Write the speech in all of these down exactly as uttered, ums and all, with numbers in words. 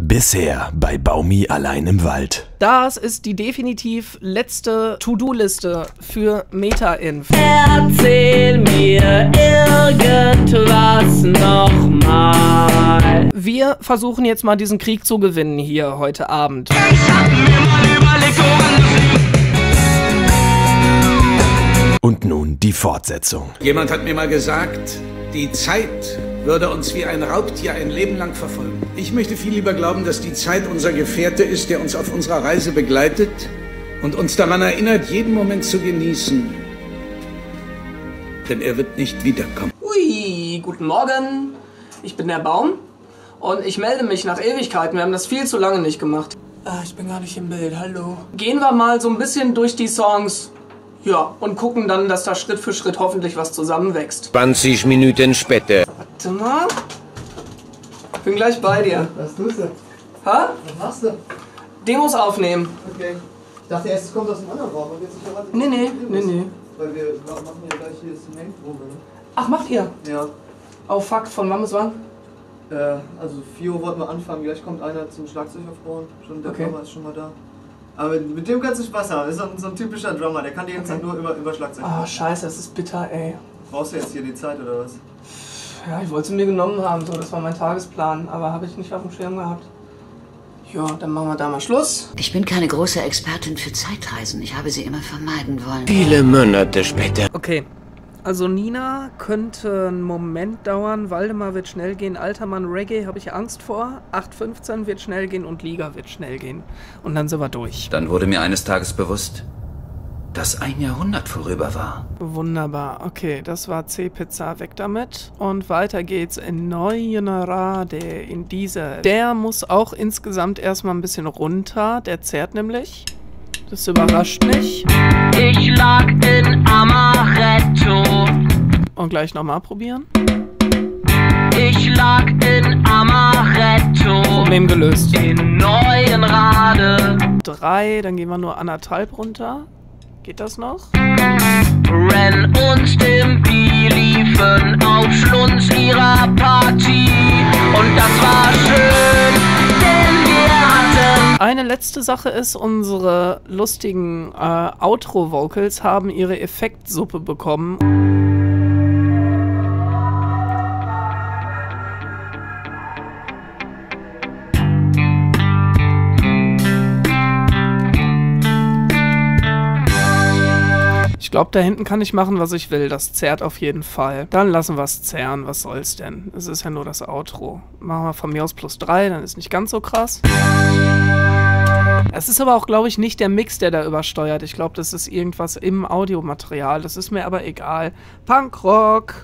Bisher bei Baumi allein im Wald. Das ist die definitiv letzte To-Do-Liste für Meta-Inf. Erzähl mir irgendwas nochmal. Wir versuchen jetzt mal diesen Krieg zu gewinnen hier heute Abend. Ich hab mir mal überlegt, woran das liegt. Und nun die Fortsetzung. Jemand hat mir mal gesagt, die Zeit würde uns wie ein Raubtier ein Leben lang verfolgen. Ich möchte viel lieber glauben, dass die Zeit unser Gefährte ist, der uns auf unserer Reise begleitet und uns daran erinnert, jeden Moment zu genießen. Denn er wird nicht wiederkommen. Ui, guten Morgen. Ich bin der Baum und ich melde mich nach Ewigkeiten. Wir haben das viel zu lange nicht gemacht. Ah, ich bin gar nicht im Bild, hallo. Gehen wir mal so ein bisschen durch die Songs. Ja, und gucken dann, dass da Schritt für Schritt hoffentlich was zusammenwächst. zwanzig Minuten später. Warte mal. Bin gleich bei dir. Was tust du? Ha? Was machst du? Demos aufnehmen. Okay. Ich dachte erst, es kommt aus dem anderen Raum. Und jetzt nicht erwartet, Nee, nee, dass es nee, ist. nee. Weil wir machen ja gleich hier das Main-Probe, ne? Ach, macht ihr? Ja. Oh fuck, von wann bis wann? Äh, also vier Uhr wollten wir anfangen. Gleich kommt einer zum Schlagzeug aufbauen. Schon, der Okay. Drummer ist schon mal da. Aber mit dem kannst du Spaß haben. Das ist so ein, so ein typischer Drummer. Der kann die ganze Zeit nur über, über Schlagzeug Ah, machen. scheiße, das ist bitter, ey. Brauchst du jetzt hier die Zeit oder was? Ja, ich wollte sie mir genommen haben, so, das war mein Tagesplan, aber habe ich nicht auf dem Schirm gehabt. Ja, dann machen wir da mal Schluss. Ich bin keine große Expertin für Zeitreisen. Ich habe sie immer vermeiden wollen. Viele Monate später. Okay, also Nina könnte einen Moment dauern, Waldemar wird schnell gehen, Altermann Reggae habe ich Angst vor, acht fünfzehn wird schnell gehen und Liga wird schnell gehen. Und dann sind wir durch. Dann wurde mir eines Tages bewusst, dass ein Jahrhundert vorüber war. Wunderbar, okay, das war C-Pizza, weg damit. Und weiter geht's in Neuenrade, in diese. Der muss auch insgesamt erstmal ein bisschen runter, der zerrt nämlich. Das überrascht mich. Ich lag in Amaretto. Und gleich nochmal probieren. Ich lag in Amaretto. Problem gelöst. In Neuenrade. Drei, dann gehen wir nur anderthalb runter. Geht das noch? Ren und Stimpy liefen auf Schlunz ihrer Partie. Und das war schön, denn wir hatten... Eine letzte Sache ist, unsere lustigen äh, Outro-Vocals haben ihre Effektsuppe bekommen. Ich glaube, da hinten kann ich machen, was ich will. Das zerrt auf jeden Fall. Dann lassen wir es zerren. Was soll's denn? Es ist ja nur das Outro. Machen wir von mir aus plus drei, dann ist nicht ganz so krass. Es ist aber auch, glaube ich, nicht der Mix, der da übersteuert. Ich glaube, das ist irgendwas im Audiomaterial. Das ist mir aber egal. Punkrock.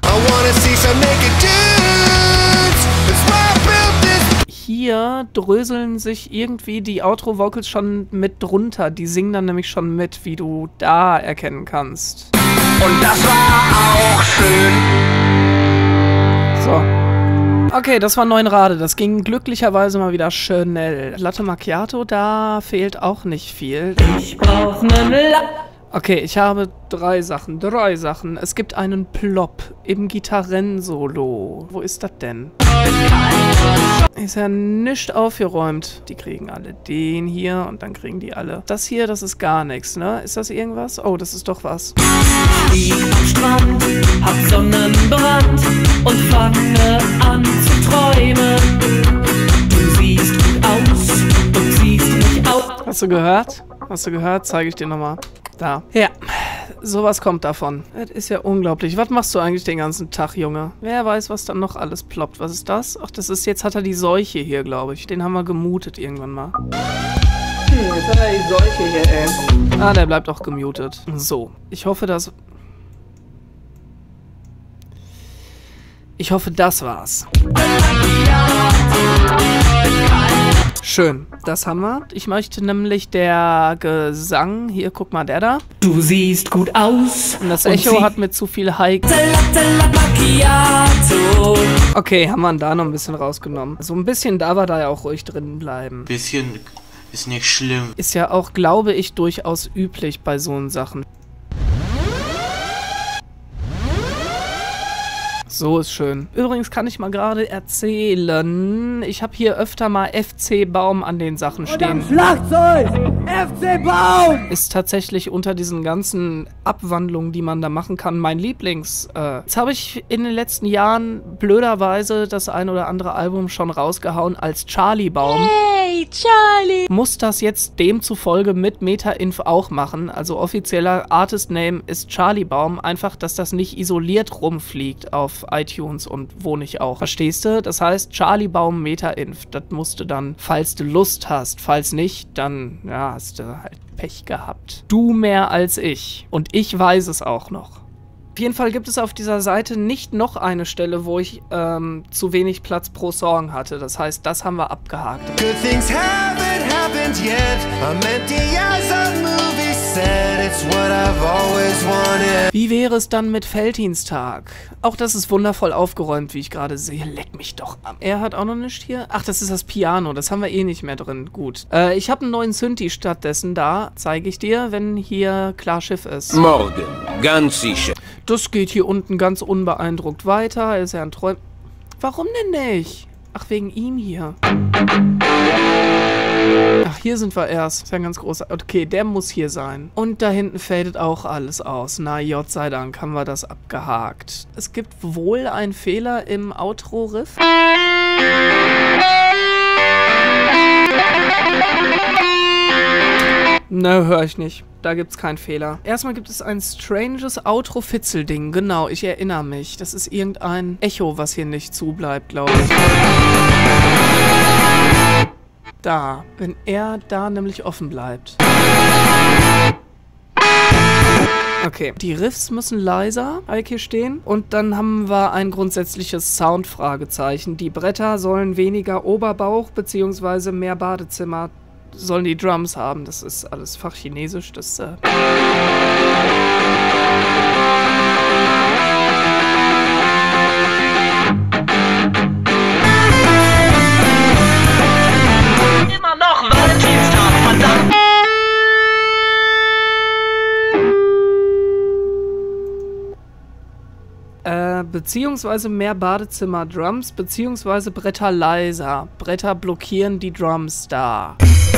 Hier dröseln sich irgendwie die Outro-Vocals schon mit drunter. Die singen dann nämlich schon mit, wie du da erkennen kannst. Und das war auch schön. So. Okay, das war Neuenrade. Das ging glücklicherweise mal wieder schnell. Latte Macchiato, da fehlt auch nicht viel. Ich brauch nen La... Okay, ich habe drei Sachen. Drei Sachen. Es gibt einen Plop im Gitarrensolo. Wo ist das denn? Ist ja nicht aufgeräumt. Die kriegen alle den hier und dann kriegen die alle. Das hier, das ist gar nichts, ne? Ist das irgendwas? Oh, das ist doch was. Lieg am Strand, hab Sonnenbrand und fange an zu träumen. Du siehst gut aus und siehst mich auch. Hast du gehört? Hast du gehört? Zeige ich dir nochmal. Da. Ja, sowas kommt davon. Das ist ja unglaublich. Was machst du eigentlich den ganzen Tag, Junge? Wer weiß, was dann noch alles ploppt. Was ist das? Ach, das ist, jetzt hat er die Seuche hier, glaube ich. Den haben wir gemutet irgendwann mal. Hm, jetzt hat er die Seuche hier, ey. Ah, der bleibt auch gemutet. So, ich hoffe, dass... Ich hoffe, das war's. Schön, das haben wir. Ich möchte nämlich der Gesang, hier, guck mal, der da. Du siehst gut aus. Und das Echo hat mit zu viel High. Okay, haben wir da noch ein bisschen rausgenommen. So ein bisschen darf er da ja auch ruhig drin bleiben. Bisschen ist nicht schlimm. Ist ja auch, glaube ich, durchaus üblich bei so Sachen. So ist schön. Übrigens kann ich mal gerade erzählen, ich habe hier öfter mal F C Baum an den Sachen stehen. Und am Schlagzeug! F C Baum! Ist tatsächlich unter diesen ganzen Abwandlungen, die man da machen kann, mein Lieblings. Äh, jetzt habe ich in den letzten Jahren blöderweise das ein oder andere Album schon rausgehauen als Charlie Baum. Hey, Charlie! Muss das jetzt demzufolge mit Meta-Inf auch machen. Also offizieller Artist-Name ist Charlie Baum. Einfach, dass das nicht isoliert rumfliegt auf iTunes und wo nicht auch. Verstehst du? Das heißt, Charlie Baum Meta-Inf. Das musst du dann, falls du Lust hast. Falls nicht, dann ja, hast du halt Pech gehabt. Du mehr als ich. Und ich weiß es auch noch. Auf jeden Fall gibt es auf dieser Seite nicht noch eine Stelle, wo ich ähm, zu wenig Platz pro Song hatte. Das heißt, das haben wir abgehakt. Good things haven't happened yet. I'm empty as a movie set. It's what I've always wanted. Wie wäre es dann mit Veltinstag? Auch das ist wundervoll aufgeräumt, wie ich gerade sehe. Leck mich doch am. Er hat auch noch nichts hier. Ach, das ist das Piano. Das haben wir eh nicht mehr drin. Gut. Äh, ich habe einen neuen Synthi stattdessen da. Zeige ich dir, wenn hier klar Schiff ist. Morgen. Ganz sicher. Das geht hier unten ganz unbeeindruckt weiter. Ist ja ein Träum... Warum denn nicht? Ach, wegen ihm hier. Ach, hier sind wir erst. Ist ja ein ganz großer... Okay, der muss hier sein. Und da hinten fadet auch alles aus. Na, Gott sei Dank haben wir das abgehakt. Es gibt wohl einen Fehler im Outro-Riff. Ne, höre ich nicht. Da gibt's keinen Fehler. Erstmal gibt es ein stranges Outro-Fitzel-Ding. Genau, ich erinnere mich. Das ist irgendein Echo, was hier nicht zubleibt, glaube ich. Da. Wenn er da nämlich offen bleibt. Okay. Die Riffs müssen leiser, habe ich hier stehen. Und dann haben wir ein grundsätzliches Sound-Fragezeichen. Die Bretter sollen weniger Oberbauch bzw. mehr Badezimmer sollen die Drums haben. Das ist alles Fachchinesisch. Das äh Immer noch Valentinstag, verdammt! Äh, beziehungsweise mehr Badezimmer-Drums, beziehungsweise Bretter leiser. Bretter blockieren die Drums da.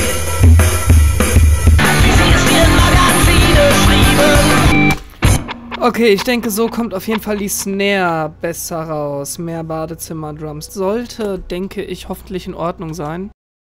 Okay, ich denke, so kommt auf jeden Fall die Snare besser raus. Mehr Badezimmer-Drums. Sollte, denke ich, hoffentlich in Ordnung sein.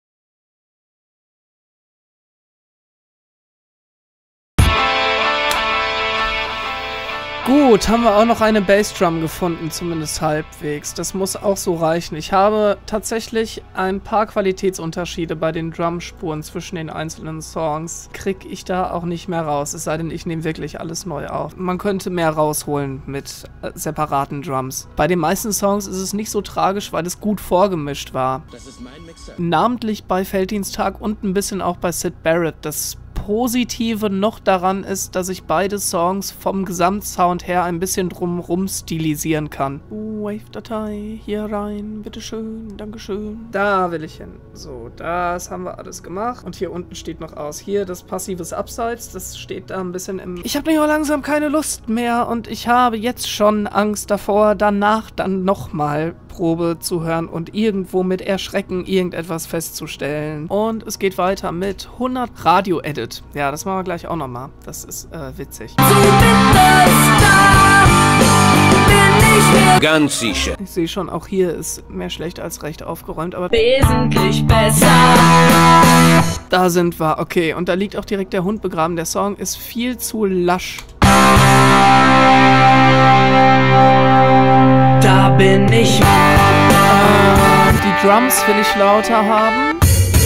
Gut, haben wir auch noch eine Bassdrum gefunden, zumindest halbwegs. Das muss auch so reichen. Ich habe tatsächlich ein paar Qualitätsunterschiede bei den Drumspuren zwischen den einzelnen Songs. Krieg ich da auch nicht mehr raus, es sei denn, ich nehme wirklich alles neu auf. Man könnte mehr rausholen mit äh, separaten Drums. Bei den meisten Songs ist es nicht so tragisch, weil es gut vorgemischt war. Das ist mein Mixer. Namentlich bei Veltinstag und ein bisschen auch bei Syd Barrett. Das Positive noch daran ist, dass ich beide Songs vom Gesamtsound her ein bisschen drumrum stilisieren kann. Uh, Wave-Datei, hier rein, bitteschön, dankeschön. Da will ich hin. So, das haben wir alles gemacht. Und hier unten steht noch aus. Hier das passives Abseits, das steht da ein bisschen im... Ich habe nur langsam keine Lust mehr und ich habe jetzt schon Angst davor, danach dann nochmal Probe zu hören und irgendwo mit Erschrecken irgendetwas festzustellen. Und es geht weiter mit hundert Radio-Edit. Ja, das machen wir gleich auch nochmal. Das ist äh, witzig. Ganz sicher. Ich sehe schon, auch hier ist mehr schlecht als recht aufgeräumt, aber wesentlich besser. Da sind wir. Okay, und da liegt auch direkt der Hund begraben. Der Song ist viel zu lasch. Da bin ich. Äh, die Drums will ich lauter haben.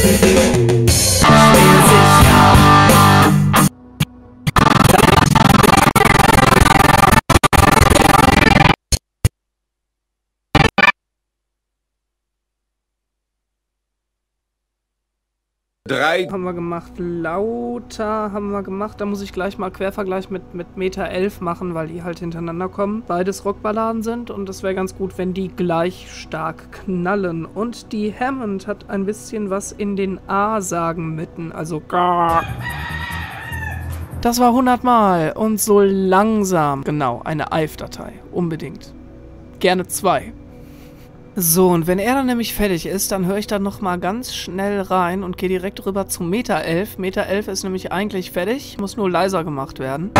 Drei. Haben wir gemacht. Lauter haben wir gemacht. Da muss ich gleich mal Quervergleich mit, mit Meta elf machen, weil die halt hintereinander kommen. Beides Rockballaden sind und es wäre ganz gut, wenn die gleich stark knallen. Und die Hammond hat ein bisschen was in den A-Sagen mitten, also gar. Das war hundert Mal und so langsam. Genau, eine I F-Datei. Unbedingt. Gerne zwei. So, und wenn er dann nämlich fertig ist, dann höre ich dann nochmal ganz schnell rein und gehe direkt rüber zu Meter elf. Meter elf ist nämlich eigentlich fertig, muss nur leiser gemacht werden.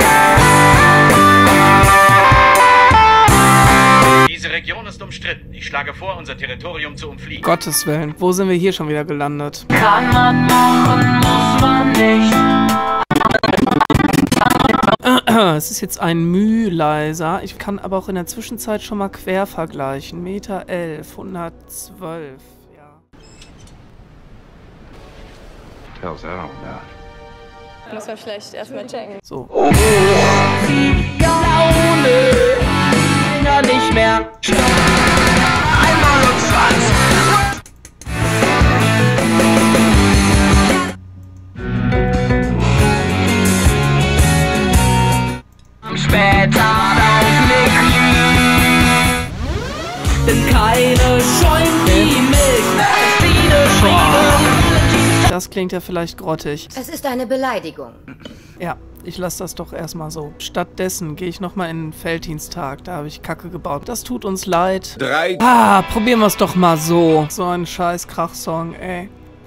Diese Region ist umstritten. Ich schlage vor, unser Territorium zu umfliegen. Gottes Willen, wo sind wir hier schon wieder gelandet? Kann man machen, muss man nicht. Es ist jetzt ein Müh leiser. Ich kann aber auch in der Zwischenzeit schon mal quer vergleichen. Meter elf, hundertzwölf, ja. Hell's that all about? Muss man vielleicht erstmal checken. So. Ja, nicht mehr. Einmal und zwanzig. Später auf mich. Denn keine schäumt die Milch. Maschine schrieben. Das klingt ja vielleicht grottig. Es ist eine Beleidigung. Ja, ich lasse das doch erstmal so. Stattdessen gehe ich nochmal in den Felddiensttag. Da habe ich Kacke gebaut. Das tut uns leid. Drei. Ah, probieren wir es doch mal so. So ein scheiß Krachsong, ey.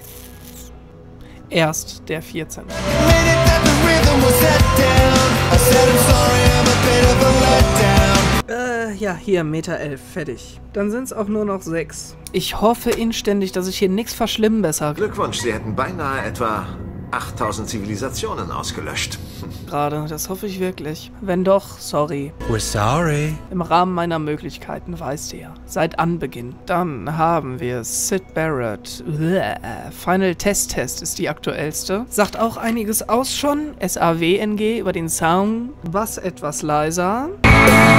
Erst der vierzehnte Äh, ja, hier, Meter elf, fertig. Dann sind es auch nur noch sechs. Ich hoffe inständig, dass ich hier nichts verschlimmbessere. Glückwunsch, Sie hätten beinahe etwa achttausend Zivilisationen ausgelöscht. Gerade, das hoffe ich wirklich. Wenn doch, sorry. We're sorry. Im Rahmen meiner Möglichkeiten, weißt ihr ja. Seit Anbeginn. Dann haben wir Syd Barrett. Uäh. Final Test Test ist die aktuellste. Sagt auch einiges aus schon. S A W N G über den Sound. Was etwas leiser. Und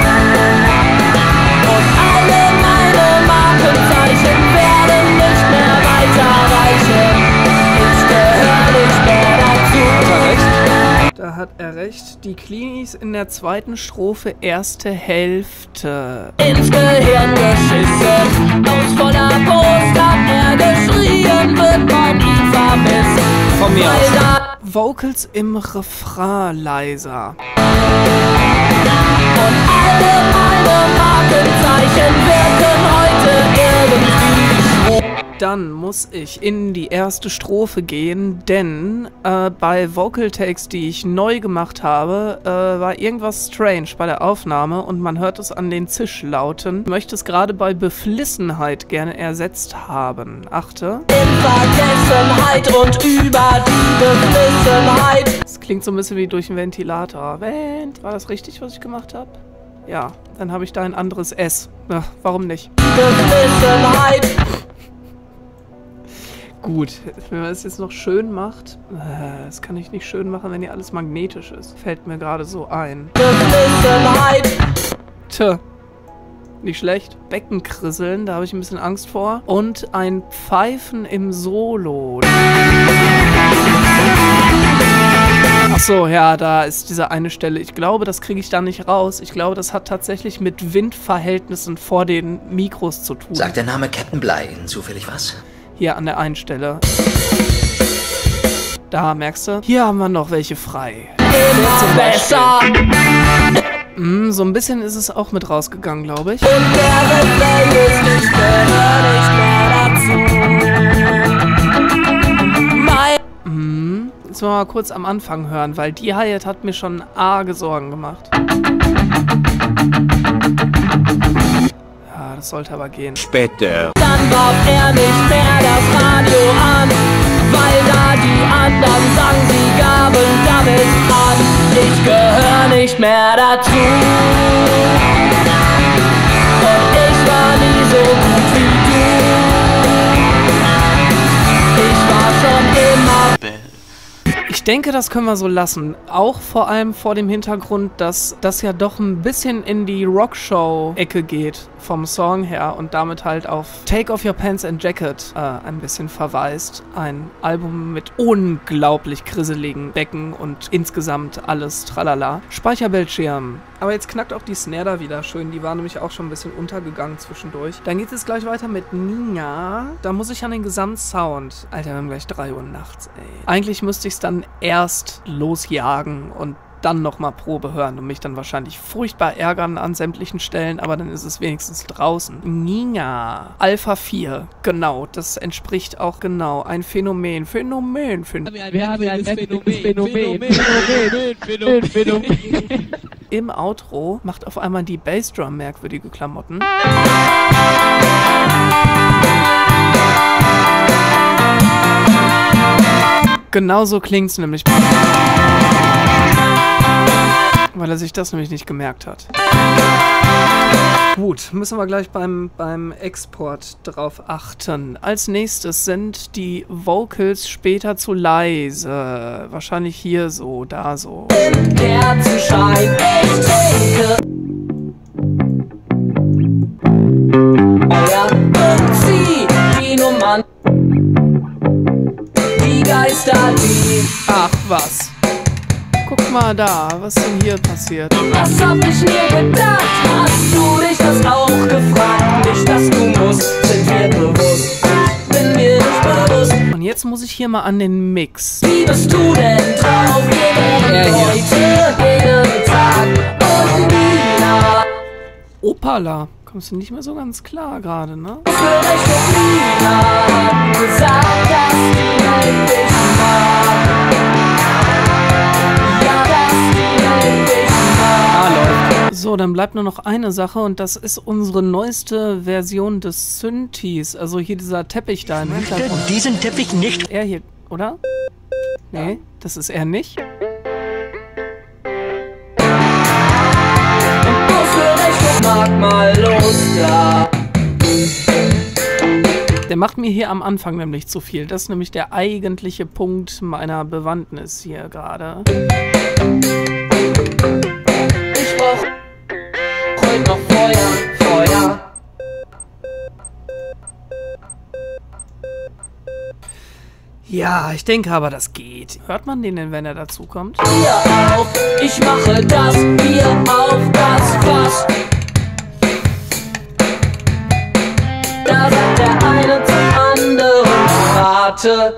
alle meine Markenzeichen werden nicht mehr weiterreichen. Ich gehöre nicht mehr dazu. Da hat er recht. Die Klinis in der zweiten Strophe, erste Hälfte. Ins Gehirn geschissen, aus voller Brust hat er geschrien, wird man ihn vermissen. Von mir aus. Vocals im Refrain leiser. Und alle meine Markenzeichen wirken heute irgendwie schwul. Dann muss ich in die erste Strophe gehen, denn äh, bei Vocal Takes, die ich neu gemacht habe, äh, war irgendwas strange bei der Aufnahme und man hört es an den Zischlauten. Ich möchte es gerade bei Beflissenheit gerne ersetzt haben. Achte. In Vergessenheit und über die Beflissenheit. Das klingt so ein bisschen wie durch einen Ventilator. Vent. War das richtig, was ich gemacht habe? Ja, dann habe ich da ein anderes S. Ja, warum nicht? Beflissenheit. Gut, wenn man es jetzt noch schön macht, äh, das kann ich nicht schön machen, wenn hier alles magnetisch ist. Fällt mir gerade so ein. Tja, nicht schlecht. Beckenkrisseln, da habe ich ein bisschen Angst vor. Und ein Pfeifen im Solo. Ach so, ja, da ist diese eine Stelle. Ich glaube, das kriege ich da nicht raus. Ich glaube, das hat tatsächlich mit Windverhältnissen vor den Mikros zu tun. Sagt der Name Captain Bligh Ihnen zufällig was? Hier an der einen Stelle. Da, merkst du? Hier haben wir noch welche frei. Immer besser. Mm, so ein bisschen ist es auch mit rausgegangen, glaube ich. Und der Refrain ist nicht mehr, nicht mehr dazu. Mm, jetzt wollen wir mal kurz am Anfang hören, weil die Hi-Hat hat mir schon arge Sorgen gemacht. Ja, das sollte aber gehen. Später. Dann braucht er nicht mehr das Radio an, weil da die anderen sagen, sie gaben damit an. Ich gehöre nicht mehr dazu. Und ich war nie so gut wie du. Ich war schon immer... Ich denke, das können wir so lassen. Auch vor allem vor dem Hintergrund, dass das ja doch ein bisschen in die Rockshow-Ecke geht vom Song her und damit halt auf Take Off Your Pants and Jacket äh, ein bisschen verweist. Ein Album mit unglaublich grisseligen Becken und insgesamt alles tralala. Speicherbildschirm. Aber jetzt knackt auch die Snare da wieder schön. Die war nämlich auch schon ein bisschen untergegangen zwischendurch. Dann geht es gleich weiter mit Nina. Da muss ich an den Gesamtsound. Alter, wir haben gleich drei Uhr nachts, ey. Eigentlich müsste ich es dann erst losjagen und dann nochmal Probe hören und mich dann wahrscheinlich furchtbar ärgern an sämtlichen Stellen, aber dann ist es wenigstens draußen. Nina. Alpha vier. Genau, das entspricht auch genau ein Phänomen. Phänomen. Phänomen. Wir haben ein Phänomen. Phänomen. Phänomen. Phänomen. Phänomen. Im Outro macht auf einmal die Bassdrum merkwürdige Klamotten. Genauso klingt's nämlich. Weil er sich das nämlich nicht gemerkt hat. Gut, müssen wir gleich beim, beim Export drauf achten. Als nächstes sind die Vocals später zu leise. Wahrscheinlich hier so, da so. Kerzenschein, ich trinke. Feuer und zieh die Nummern. Die Geister, die. Ach was. Guck mal da, was denn hier passiert? Was hab ich mir gedacht? Hast du dich das auch gefragt? Nicht, dass du musst, sind wir bewusst. Ich bin mir nicht bewusst. Und jetzt muss ich hier mal an den Mix. Wie bist du denn drauf? Wir werden heute jeden Tag und Nina. Opala. Kommst du nicht mehr so ganz klar gerade, ne? Vielleicht doch Nina hat gesagt, dass die Welt dich mag. So, dann bleibt nur noch eine Sache und das ist unsere neueste Version des Synthes. Also hier dieser Teppich da im Hintergrund. Diesen Teppich nicht. Er hier, oder? Nee, das ist er nicht. Mag mal los da. Der macht mir hier am Anfang nämlich zu viel. Das ist nämlich der eigentliche Punkt meiner Bewandtnis hier gerade. Ich brauch heute noch Feuer, Feuer. Ja, ich denke aber, das geht. Hört man den denn, wenn er dazu kommt? Bier auf, ich mache das Bier auf das Fass. Da sagt der eine zum anderen, warte.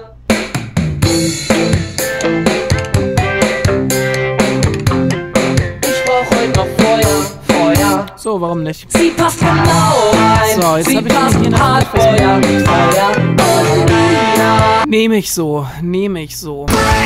Ich brauch heute noch Feuer, Feuer. So, warum nicht? Sie passt genau rein. So, jetzt Sie hab ich passt hier noch hart, Feuer, Feuer und Nina. Nehme ich so, nehme ich so.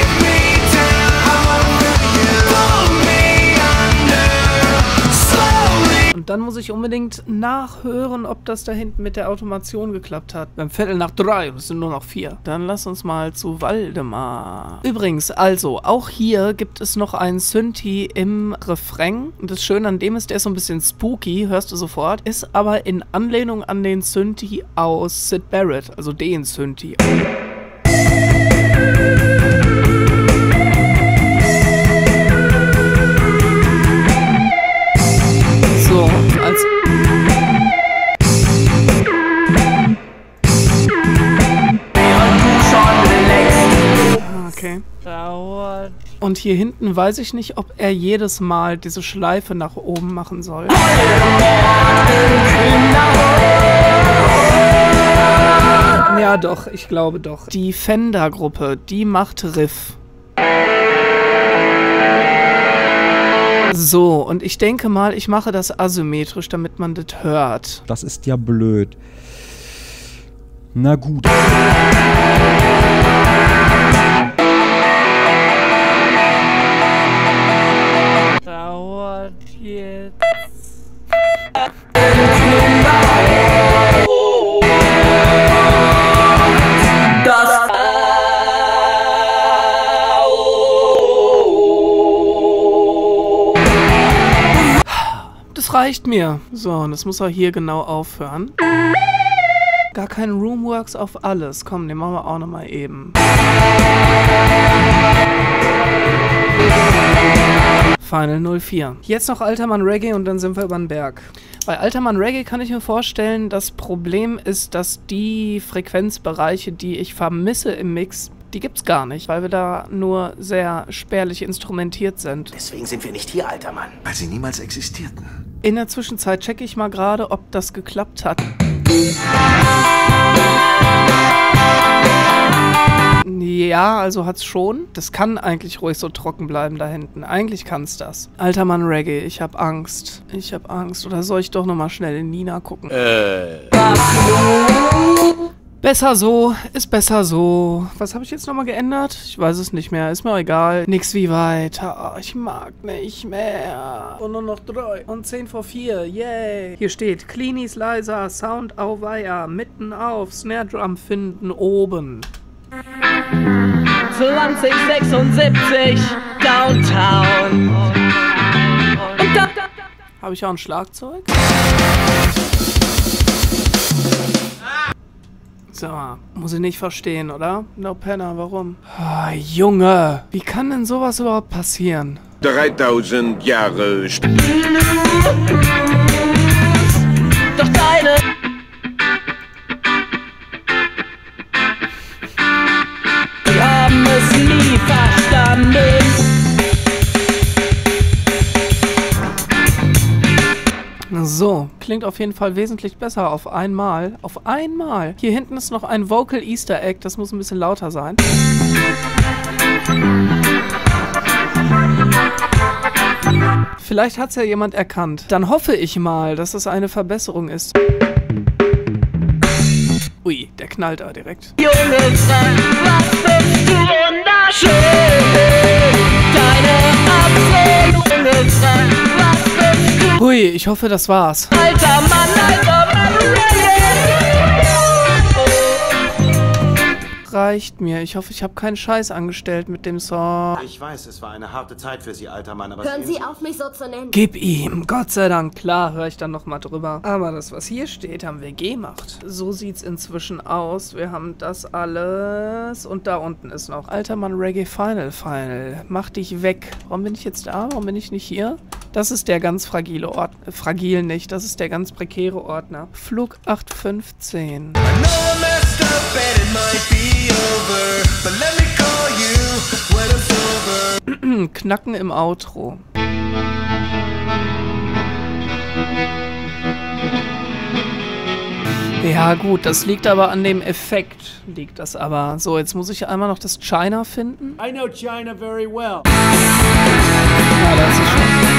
Und dann muss ich unbedingt nachhören, ob das da hinten mit der Automation geklappt hat. Beim Viertel nach drei und es sind nur noch vier. Dann lass uns mal zu Waldemar. Übrigens, also, auch hier gibt es noch einen Synthi im Refrain. Und das Schöne an dem ist, der ist so ein bisschen spooky, hörst du sofort. Ist aber in Anlehnung an den Synthi aus Syd Barrett, also den Synthi. So, als... Okay. Und hier hinten weiß ich nicht, ob er jedes Mal diese Schleife nach oben machen soll. Ja doch, ich glaube doch. Die Fender-Gruppe, die macht Riff. So, und ich denke mal, ich mache das asymmetrisch, damit man das hört. Das ist ja blöd. Na gut. Dauert jetzt. Das Das reicht mir. So, und das muss auch hier genau aufhören. Gar kein Roomworks auf alles. Komm, den machen wir auch nochmal eben. Final null vier. Jetzt noch Altermann Reggae und dann sind wir über den Berg. Bei Altermann Reggae kann ich mir vorstellen, das Problem ist, dass die Frequenzbereiche, die ich vermisse im Mix, die gibt's gar nicht, weil wir da nur sehr spärlich instrumentiert sind. Deswegen sind wir nicht hier, alter Mann. Weil sie niemals existierten. In der Zwischenzeit checke ich mal gerade, ob das geklappt hat. Ja. Ja, also hat's schon. Das kann eigentlich ruhig so trocken bleiben da hinten. Eigentlich kann's das. Alter Mann Reggae, ich hab Angst. Ich hab Angst. Oder soll ich doch nochmal schnell in Nina gucken? Äh. Besser so, ist besser so. Was habe ich jetzt nochmal geändert? Ich weiß es nicht mehr, ist mir auch egal. Nix wie weiter. Ich mag nicht mehr. Und nur noch drei. Und zehn vor vier, yay. Hier steht, Cleanies leiser, Sound auweia, mitten auf, Snare Drum finden oben. zwanzig sechsundsiebzig, Downtown. Und da... Habe ich auch ein Schlagzeug? So, muss ich nicht verstehen, oder? No Penner, warum? Oh, Junge, wie kann denn sowas überhaupt passieren? dreitausend Jahre. Doch deine... Wir haben es nie verstanden. So, klingt auf jeden Fall wesentlich besser auf einmal. Auf einmal. Hier hinten ist noch ein Vocal Easter Egg, das muss ein bisschen lauter sein. Vielleicht hat es ja jemand erkannt. Dann hoffe ich mal, dass es eine Verbesserung ist. Ui, der knallt da direkt. Junge Frank, was bist du wunderschön. Deine absolute Frank, was bist du. Hui, ich hoffe, das war's. Alter Mann, alter Mann, Reicht mir. Ich hoffe, ich habe keinen Scheiß angestellt mit dem Song. Ich weiß, es war eine harte Zeit für Sie, alter Mann, aber... Hören Sie auf, mich so zu nennen. Gib ihm. Gott sei Dank. Klar, höre ich dann nochmal drüber. Aber das, was hier steht, haben wir gemacht. So sieht's inzwischen aus. Wir haben das alles. Und da unten ist noch Alter Mann Reggae Final Final. Mach dich weg. Warum bin ich jetzt da? Warum bin ich nicht hier? Das ist der ganz fragile Ordner. Fragil nicht. Das ist der ganz prekäre Ordner. Flug acht fünfzehn. Knacken im Outro. Ja gut, das liegt aber an dem Effekt. Liegt das aber. So, jetzt muss ich einmal noch das China finden. I know China very well. Ja, das ist schon.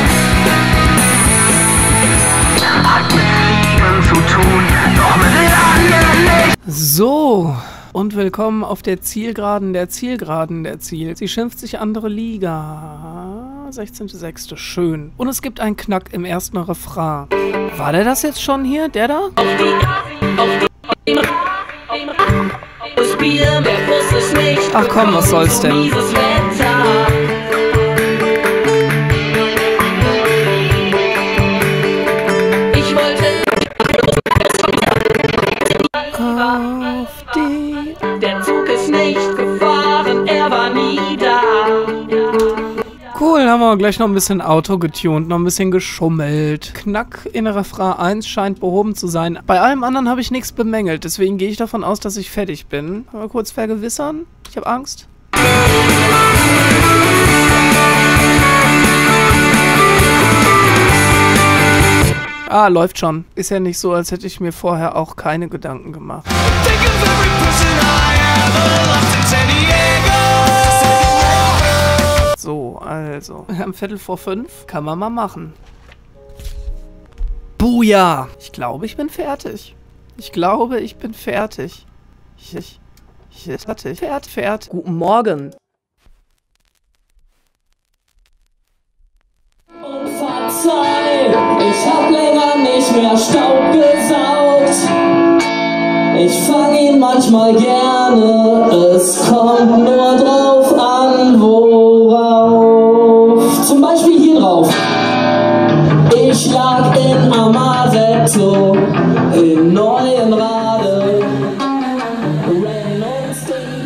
Hat mit Fliegen zu tun, doch mit den anderen nicht. So. Und willkommen auf der Zielgeraden der Zielgeraden der Ziel. Sie schimpft sich andere Liga. sechzehnter sechster Schön. Und es gibt einen Knack im ersten Refrain. War der das jetzt schon hier? Der da? Ach komm, was soll's denn? Auf die. Der Zug ist nicht gefahren, er war nie da. Cool, haben wir gleich noch ein bisschen Auto getunt, noch ein bisschen geschummelt. Knack in Refrain eins scheint behoben zu sein. Bei allem anderen habe ich nichts bemängelt, deswegen gehe ich davon aus, dass ich fertig bin. Mal kurz vergewissern. Ich habe Angst. Ah, läuft schon. Ist ja nicht so, als hätte ich mir vorher auch keine Gedanken gemacht. So, also. Am Viertel vor fünf kann man mal machen. Buja! Ich glaube, ich bin fertig. Ich glaube, ich bin fertig. Ich, ich, ich, fertig. Fährt, fährt. Guten Morgen. Und verzeih, ich hab länger nicht mehr Staub gesaugt. Ich fang ihn manchmal gerne, es kommt nur drauf an, worauf. Zum Beispiel hier drauf. Ich lag in Amaretto, in neuen Rade. Wenn uns den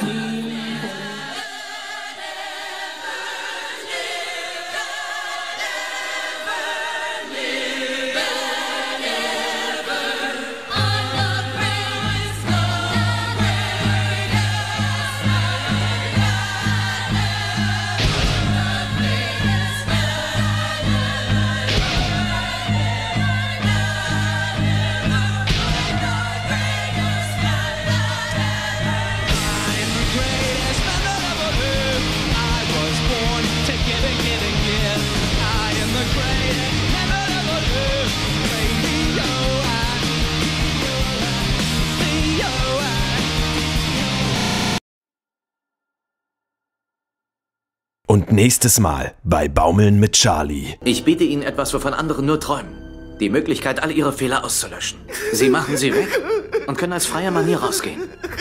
Und nächstes Mal bei Baumeln mit Charlie. Ich biete Ihnen etwas, wovon andere nur träumen. Die Möglichkeit, all Ihre Fehler auszulöschen. Sie machen sie weg und können als freier Mann hier rausgehen.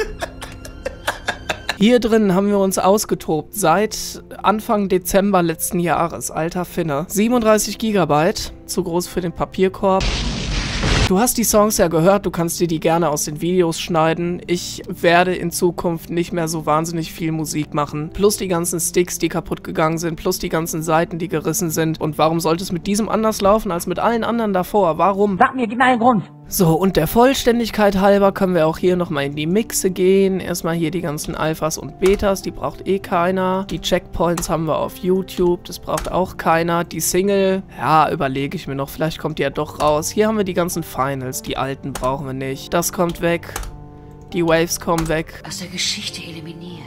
Hier drin haben wir uns ausgetobt seit Anfang Dezember letzten Jahres. Alter Finne. siebenunddreißig Gigabyte, zu groß für den Papierkorb. Du hast die Songs ja gehört, du kannst dir die gerne aus den Videos schneiden. Ich werde in Zukunft nicht mehr so wahnsinnig viel Musik machen. Plus die ganzen Sticks, die kaputt gegangen sind, plus die ganzen Seiten, die gerissen sind. Und warum sollte es mit diesem anders laufen als mit allen anderen davor? Warum? Sag mir, gib mir einen Grund. So, und der Vollständigkeit halber können wir auch hier nochmal in die Mixe gehen. Erstmal hier die ganzen Alphas und Betas, die braucht eh keiner. Die Checkpoints haben wir auf YouTube, das braucht auch keiner. Die Single, ja, überlege ich mir noch, vielleicht kommt die ja doch raus. Hier haben wir die ganzen Finals, die alten brauchen wir nicht. Das kommt weg, die Waves kommen weg. Aus der Geschichte eliminiert.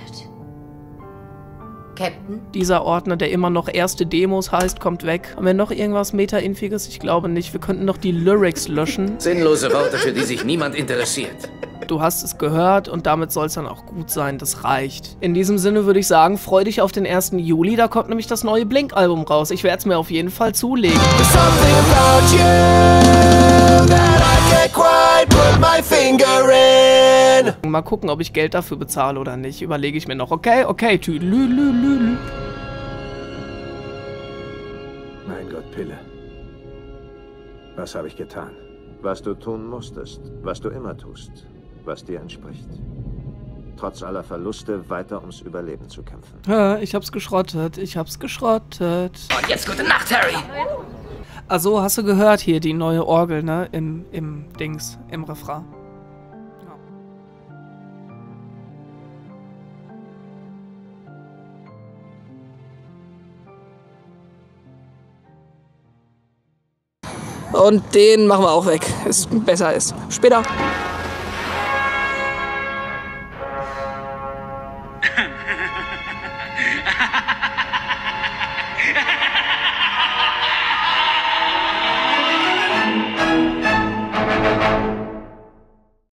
Captain? Dieser Ordner, der immer noch erste Demos heißt, kommt weg. Haben wir noch irgendwas Meta-Infiges? Ich glaube nicht. Wir könnten noch die Lyrics löschen. Sinnlose Worte, für die sich niemand interessiert. Du hast es gehört und damit soll es dann auch gut sein. Das reicht. In diesem Sinne würde ich sagen, freu dich auf den ersten Juli. Da kommt nämlich das neue Blink-Album raus. Ich werde es mir auf jeden Fall zulegen. Mal gucken, ob ich Geld dafür bezahle oder nicht. Überlege ich mir noch. Okay, okay, tüdelülülülü. Mein Gott, Pille. Was habe ich getan? Was du tun musstest, was du immer tust, was dir entspricht. Trotz aller Verluste weiter ums Überleben zu kämpfen. Ja, ich hab's geschrottet, ich hab's geschrottet. Und jetzt gute Nacht, Harry! Also, hast du gehört hier die neue Orgel, ne? Im, im Dings, im Refrain. Und den machen wir auch weg. Ist besser ist. Später.